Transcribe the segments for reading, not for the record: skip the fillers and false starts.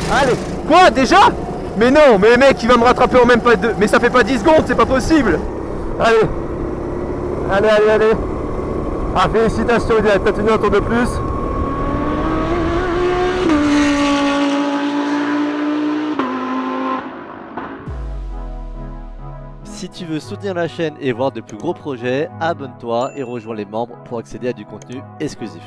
Allez. Quoi déjà? Mais non, mais mec, il va me rattraper en même pas deux. Mais ça fait pas 10 secondes, c'est pas possible. Allez. Allez, allez, allez. Ah, félicitations, t'as tenu un tour de plus. Si tu veux soutenir la chaîne et voir de plus gros projets, abonne-toi et rejoins les membres pour accéder à du contenu exclusif.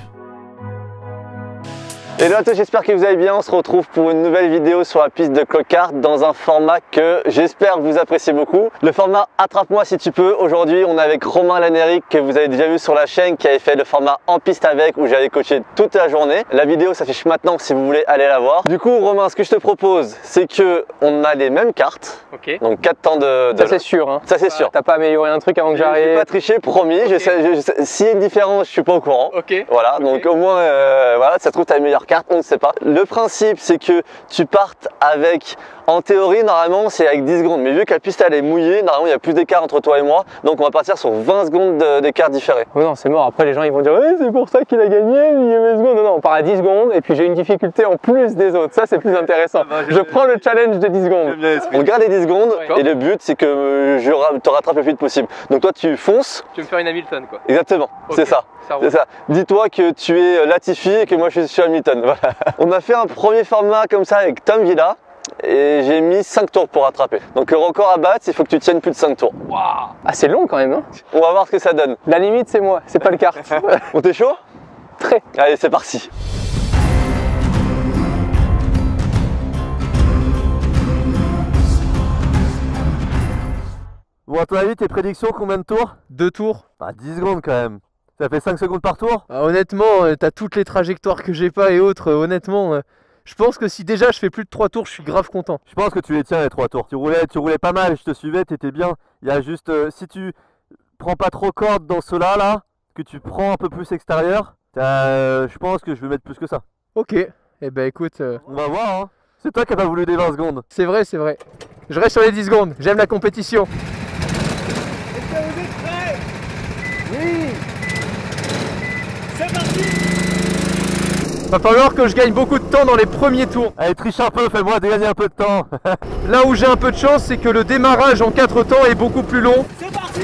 Hello à tous, j'espère que vous allez bien. On se retrouve pour une nouvelle vidéo sur la piste de Cloquart dans un format que j'espère vous appréciez beaucoup. Le format Attrape-moi si tu peux. Aujourd'hui, on est avec Romain Lanéric que vous avez déjà vu sur la chaîne qui avait fait le format en piste avec où j'avais coaché toute la journée. La vidéo s'affiche maintenant si vous voulez aller la voir. Du coup, Romain, ce que je te propose, c'est que on a les mêmes cartes. Ok. Donc 4 temps de... Ça c'est sûr. Hein. Ça c'est sûr. T'as pas amélioré un truc avant que j'arrive? Je vais pas tricher, promis. Okay. S'il y a une différence, je suis pas au courant. Ok. Voilà, okay. Donc au moins, voilà, ça se trouve t'as les meilleures cartes, on ne sait pas. Le principe, c'est que tu partes avec, en théorie, normalement, c'est avec 10 secondes. Mais vu que la piste elle est mouillée, normalement, il y a plus d'écart entre toi et moi. Donc on va partir sur 20 secondes d'écart différé. Oh non, c'est mort. Après, les gens ils vont dire ouais, c'est pour ça qu'il a gagné, il y a 20 secondes. Non, non, on part à 10 secondes et puis j'ai une difficulté en plus des autres. Ça, c'est plus intéressant. Je prends le challenge de 10 secondes. On garde les 10 secondes et le but, c'est que je te rattrape le plus vite possible. Donc toi, tu fonces. Tu veux me faire une Hamilton, quoi. Exactement, c'est ça. C'est ça. Dis-toi que tu es Latifi et que moi je suis Hamilton. Voilà. On a fait un premier format comme ça avec Tom Villa et j'ai mis 5 tours pour rattraper. Donc le record à battre, il faut que tu tiennes plus de 5 tours. Waouh. Ah, c'est long quand même. Hein. On va voir ce que ça donne. La limite, c'est moi, c'est pas le kart. On t'es chaud? Très. Allez, c'est parti. Bon, à ton avis, tes prédictions, combien de tours? 2 tours. Bah 10 secondes quand même. Ça fait 5 secondes par tour? Honnêtement, t'as toutes les trajectoires que j'ai pas et autres. Honnêtement, je pense que si déjà je fais plus de 3 tours, je suis grave content. Je pense que tu les tiens les 3 tours. Tu roulais pas mal, je te suivais, t'étais bien. Il y a juste, si tu prends pas trop corde dans cela là, que tu prends un peu plus extérieur, je pense que je vais mettre plus que ça. Ok, eh ben écoute... On va voir hein. C'est toi qui as pas voulu des 20 secondes. C'est vrai, c'est vrai. Je reste sur les 10 secondes, j'aime la compétition. Est-ce que vous êtes prêts? Oui. C'est parti. Va falloir que je gagne beaucoup de temps dans les premiers tours. Allez, triche un peu, fais-moi gagner un peu de temps. Là où j'ai un peu de chance, c'est que le démarrage en 4 temps est beaucoup plus long. C'est parti.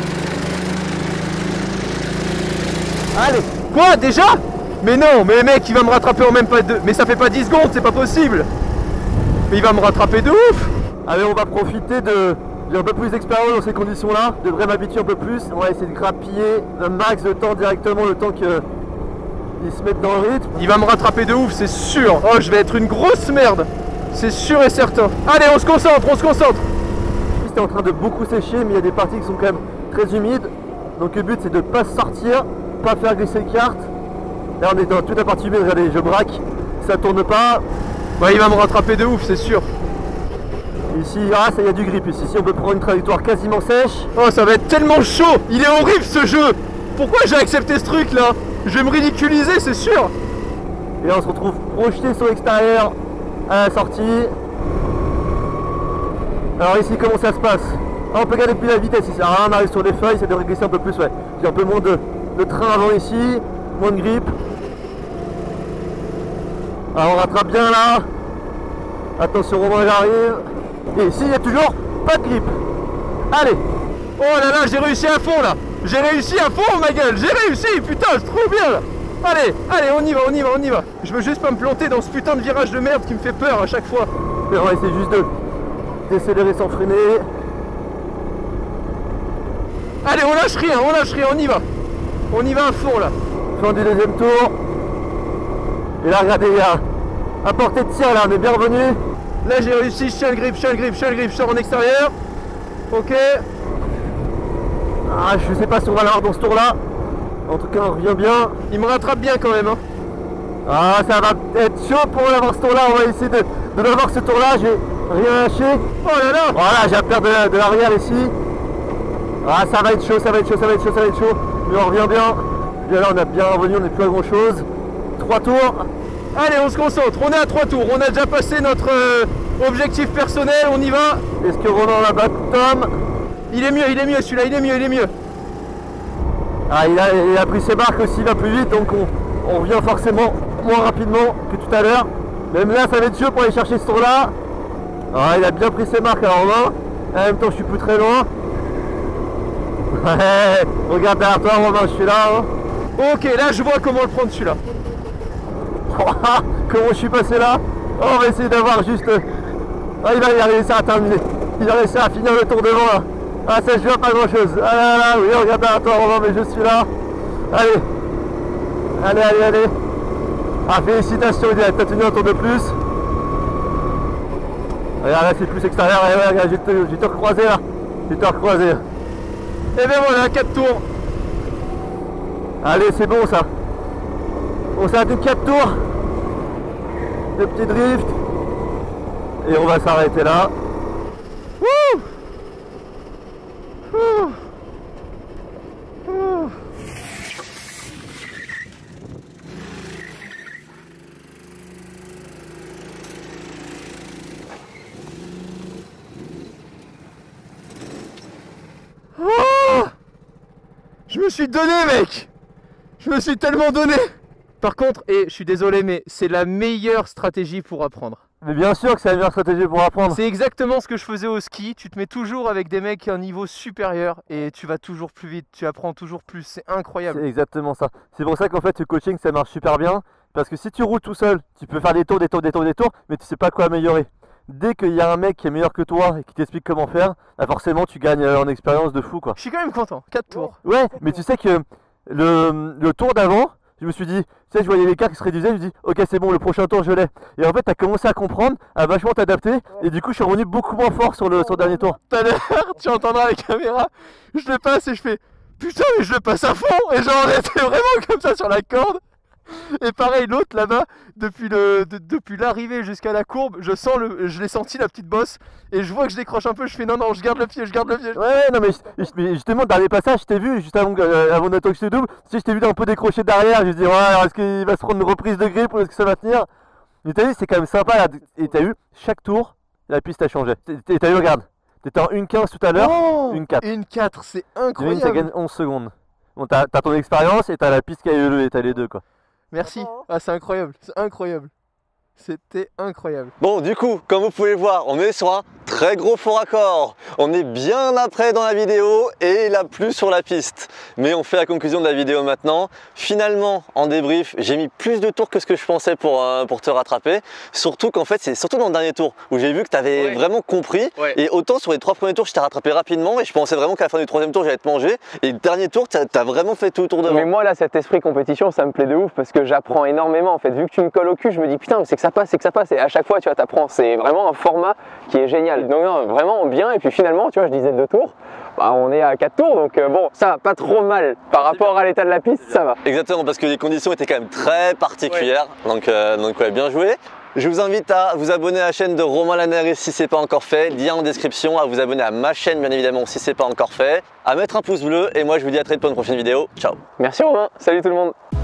Allez. Quoi déjà? Mais non, mais mec, il va me rattraper en même pas deux. Mais ça fait pas 10 secondes, c'est pas possible. Mais il va me rattraper de ouf. Allez, on va profiter de... J'ai un peu plus d'expérience dans ces conditions-là. Je devrais m'habituer un peu plus. On va essayer de grappiller un max de temps directement, le temps que... ils se mettent dans le rythme. Il va me rattraper de ouf, c'est sûr. Oh, je vais être une grosse merde. C'est sûr et certain. Allez, on se concentre, on se concentre. La piste est en train de beaucoup sécher, mais il y a des parties qui sont quand même très humides. Donc le but, c'est de ne pas sortir, pas faire glisser les cartes. Là, on est dans toute la partie humide. Regardez, je braque, ça tourne pas. Ouais, il va me rattraper de ouf, c'est sûr. Ici, ah, ça y a du grip ici. Ici, on peut prendre une trajectoire quasiment sèche. Oh, ça va être tellement chaud. Il est horrible ce jeu. Pourquoi j'ai accepté ce truc là? Je vais me ridiculiser, c'est sûr. Et là, on se retrouve projeté sur l'extérieur à la sortie. Alors ici, comment ça se passe? Ah, on peut regarder plus la vitesse ici. Alors là, on arrive sur les feuilles, ça devrait glisser un peu plus, ouais. J'ai un peu moins de train avant ici, moins de grip. Alors on rattrape bien là. Attention, Romain, j'arrive. Et ici, il n'y a toujours pas de grip. Allez. Oh là là, j'ai réussi à fond là. J'ai réussi à fond ma gueule. J'ai réussi, putain, c'est trop bien là. Allez, allez, on y va, on y va, on y va. Je veux juste pas me planter dans ce putain de virage de merde qui me fait peur à chaque fois. Et on va essayer juste d'accélérer sans freiner. Allez, on lâche rien, on y va. On y va à fond là. Fin du deuxième tour. Et là, regardez, il y a à portée de tir là, on est bien revenu. Là, j'ai réussi, je tiens le grip, je sors en extérieur. Ok. Ah, je sais pas si on va l'avoir dans ce tour là. En tout cas, on revient bien. Il me rattrape bien quand même. Hein. Ah, ça va être chaud pour l'avoir ce tour là. On va essayer de l'avoir ce tour là. J'ai rien lâché. Oh là là. Voilà, j'ai à perdre de l'arrière ici. Ah, ça va être chaud, ça va être chaud, ça va être chaud, ça va être chaud. Mais on revient bien. Et là, on a bien revenu, on n'est plus à grand chose. 3 tours. Allez, on se concentre. On est à 3 tours. On a déjà passé notre objectif personnel. On y va. Est-ce que Romain va battre Tom? Il est mieux celui-là, il est mieux. Ah, il a pris ses marques aussi, il va plus vite, donc on revient forcément moins rapidement que tout à l'heure. Même là, ça va être chaud pour aller chercher ce tour-là. Ah, il a bien pris ses marques à Romain. En même temps, je suis plus très loin. Ouais, regarde derrière toi, Romain, je suis là. Hein. Ok, là je vois comment le prendre celui-là. Comment je suis passé là? Oh, on va essayer d'avoir juste... Ah, il a réussi à terminer. Il a réussi à finir le tour devant là. Ah, ça je vois pas grand chose. Ah là là, oui, regarde derrière toi, Romain, mais je suis là. Allez. Allez, allez, allez. Ah, félicitations, t'as tenu un tour de plus. Regarde, là c'est plus extérieur. Ouais, regarde, je vais te recroiser là. Je vais te recroiser. Et bien voilà, 4 tours. Allez, c'est bon ça. On s'est fait 4 tours. Le petit drift. Et on va s'arrêter là. Wouh! Je me suis donné, mec. Je me suis tellement donné. Par contre, et je suis désolé, mais c'est la meilleure stratégie pour apprendre. Mais bien sûr que c'est la meilleure stratégie pour apprendre. C'est exactement ce que je faisais au ski. Tu te mets toujours avec des mecs à un niveau supérieur et tu vas toujours plus vite, tu apprends toujours plus. C'est incroyable. C'est exactement ça. C'est pour ça qu'en fait, le coaching, ça marche super bien. Parce que si tu roules tout seul, tu peux faire des tours, mais tu sais pas quoi améliorer. Dès qu'il y a un mec qui est meilleur que toi et qui t'explique comment faire, bah forcément tu gagnes en expérience de fou quoi. Je suis quand même content, 4 tours. Ouais, mais tu sais que le tour d'avant, je me suis dit, tu sais, je voyais l'écart qui se réduisait, je me dis, ok c'est bon, le prochain tour je l'ai. Et en fait t'as commencé à comprendre, à vachement t'adapter, et du coup je suis revenu beaucoup moins fort sur le dernier tour. Tout à l'heure, tu entendras la caméra, je le passe et je fais, putain mais je le passe à fond. Et genre j'étais vraiment comme ça sur la corde. Et pareil, l'autre là-bas, depuis l'arrivée jusqu'à la courbe, je l'ai senti la petite bosse. Et je vois que je décroche un peu, je fais non, je garde le pied, Ouais, non, mais justement, dernier passage, je t'ai vu, juste avant d'attendre que je te double, tu sais, je t'ai vu un peu décrocher derrière. Je me dis, ouais, est-ce qu'il va se prendre une reprise de grippe ou est-ce que ça va tenir? Mais t'as vu, c'est quand même sympa là. Et t'as vu, chaque tour, la piste a changé. T'as vu, regarde, t'étais en 1.15 tout à l'heure, 1.4. 1.4, c'est incroyable. Ça gagne 11 secondes. Bon, t'as ton expérience et t'as la piste qui a évolué, t'as les deux quoi. Merci. Ah, c'est incroyable, c'est incroyable. C'était incroyable. Bon, du coup, comme vous pouvez le voir, on est sur un très gros faux raccord. On est bien après dans la vidéo et il a plu sur la piste. Mais on fait la conclusion de la vidéo maintenant. Finalement, en débrief, j'ai mis plus de tours que ce que je pensais pour te rattraper. Surtout qu'en fait, c'est surtout dans le dernier tour où j'ai vu que tu avais vraiment compris. Ouais. Et autant sur les 3 premiers tours, je t'ai rattrapé rapidement et je pensais vraiment qu'à la fin du 3e tour, j'allais te manger. Et le dernier tour, tu as vraiment fait tout le tour devant. Mais moi, là, cet esprit compétition, ça me plaît de ouf parce que j'apprends énormément. En fait, vu que tu me colles au cul, je me dis putain, mais c'est que ça passe, Et à chaque fois, tu vois, t'apprends. C'est vraiment un format qui est génial. Donc, non, vraiment bien. Et puis finalement, tu vois, je disais 2 tours. Bah, on est à 4 tours. Donc, bon, ça va pas trop mal par rapport à l'état de la piste, ça va. Exactement, parce que les conditions étaient quand même très particulières. Ouais. Donc ouais, bien joué. Je vous invite à vous abonner à la chaîne de Romain Laneri si ce n'est pas encore fait. Lien en description, à vous abonner à ma chaîne, bien évidemment, si ce n'est pas encore fait. À mettre un pouce bleu. Et moi, je vous dis à très vite pour une prochaine vidéo. Ciao. Merci Romain. Salut tout le monde.